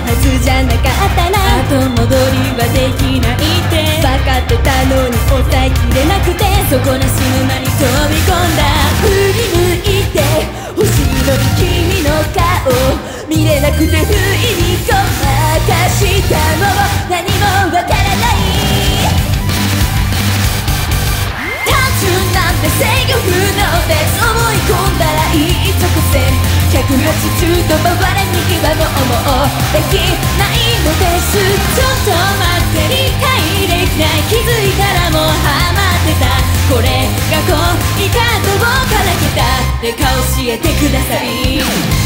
はずじゃなかったな。後戻りはできないって分かってたのに抑えきれなくて、底なし沼に飛び込んだ。振り向いて欲しいのに君の顔見れなくて不意にごまかした。もう何もわからない。単純なんて制御不能です。思い込んだら一直線180度回れ右はもうできないのです。ちょっと待って、理解できない。気づいたらもうハマってた。これが恋かどうから来た。でか教えてください。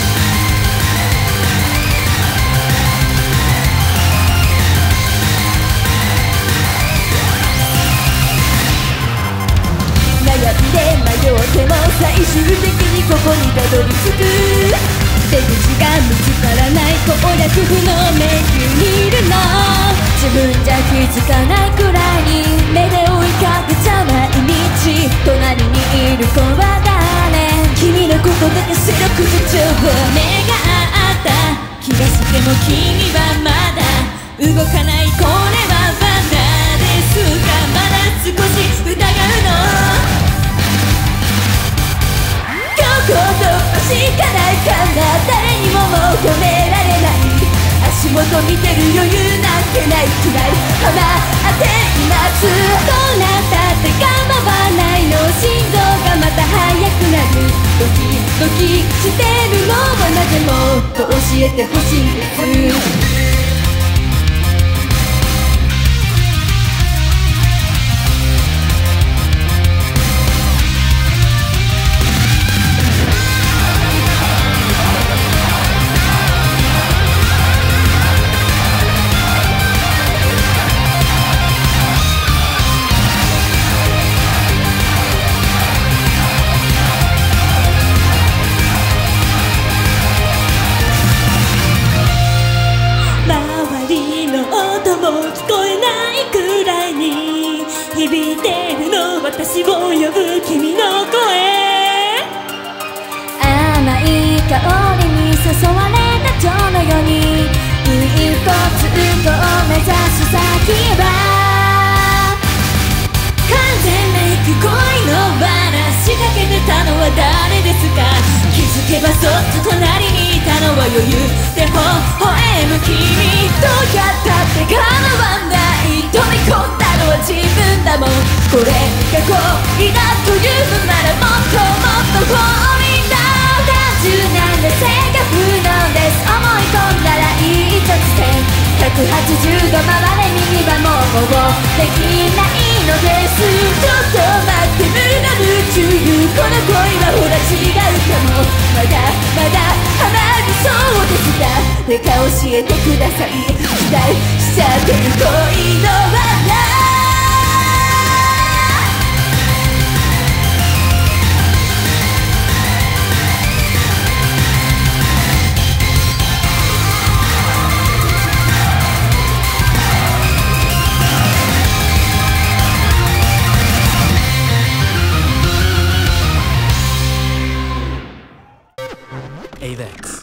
悩みで迷っても最終的にここにたどり着く。出口が見つからない攻略不能迷宮にいるの。自分じゃ気づかないくらいに目で追いかけちゃ毎日。隣にいる子は誰、君のことだけ四六時中目が合った気がしても君はまだ動かない。これは罠ですがまだ少し疑うの。ここ突破しかないかな。誰にも求められない。足元見てる余裕なんてないくらいハマっています。どうなったって構わないの。心臓がまた速くなる。ドキドキしてるのはなぜもっと教えてほしいんです。聞こえないくらいに響いてるの。私を呼ぶ君の声。甘い香りに誘われた蝶のように一歩ずっと目指す先は完全メイク恋の罠。仕掛けてたのは誰ですか。気づけばそっと隣にいたのは余裕で微笑む君。どうやったって構わない。飛び込んだのは自分だもん。これが恋だというのならもっともっと強引だ。単純なんで制御不能です。思い込んだら一直線180度回れ右はもうできないのです。ちょっと待って、無我夢中。この恋はほら違うかも。まだまだハマりそうですがでか教えてください。期待しちゃってる恋の罠。 AVEX